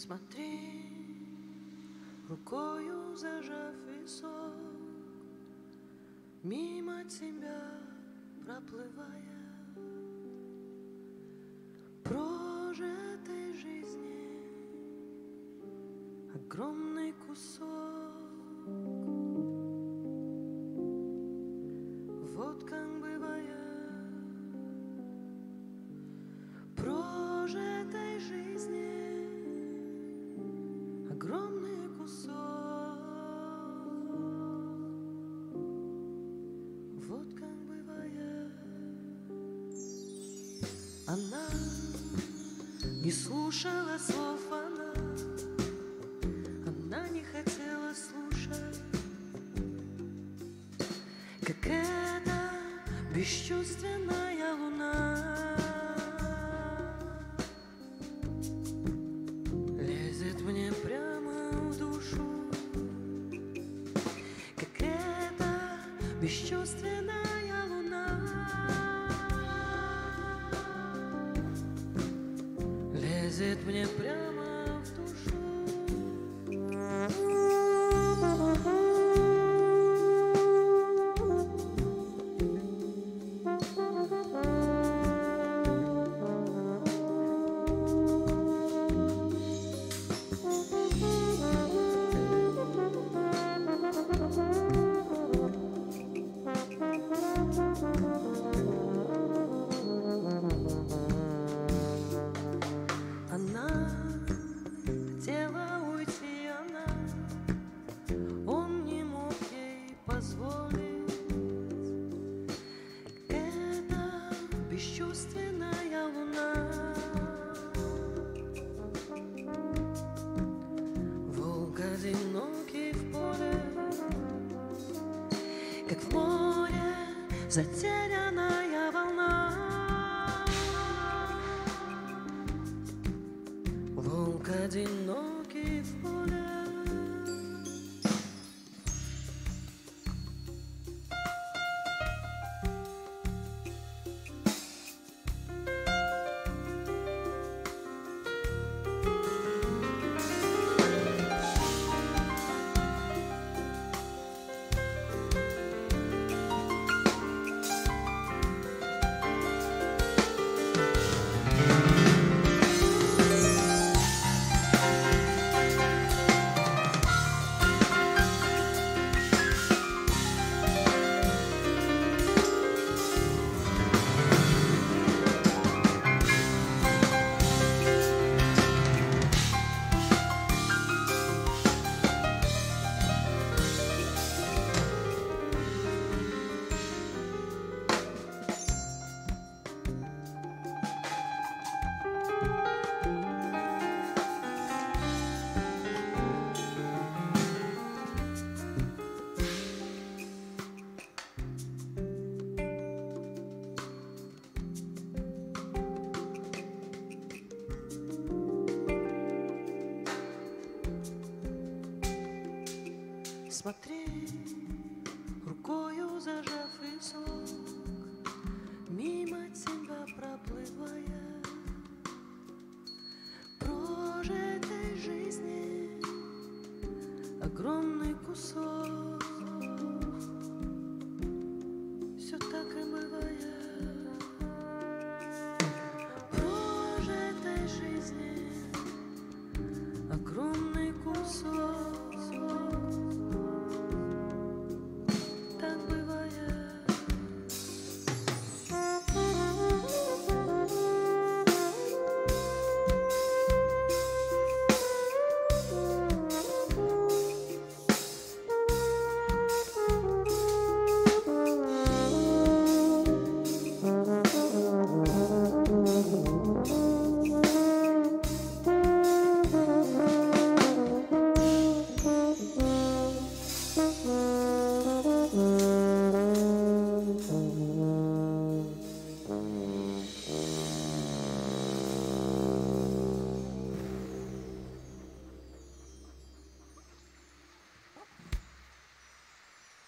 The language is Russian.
Смотри, рукою зажав висок, мимо тебя проплывая, прожитой жизни огромный кусок. Вот как бывает прожитой жизни огромный кусок. Вот как бывает. Она не слушала слов, она не хотела слушать, как эта бесчувственная луна лезет мне прямо в душу, как эта бесчувственная луна лезет мне прямо в душу. Она хотела уйти, он не мог ей позволить. Это бесчувственная луна, волк одинокий в поле, как в море затерянная волна. Волк одинокий в поле. Смотри, рукою зажав висок, мимо тебя проплывая, прожитой жизни огромный кусок.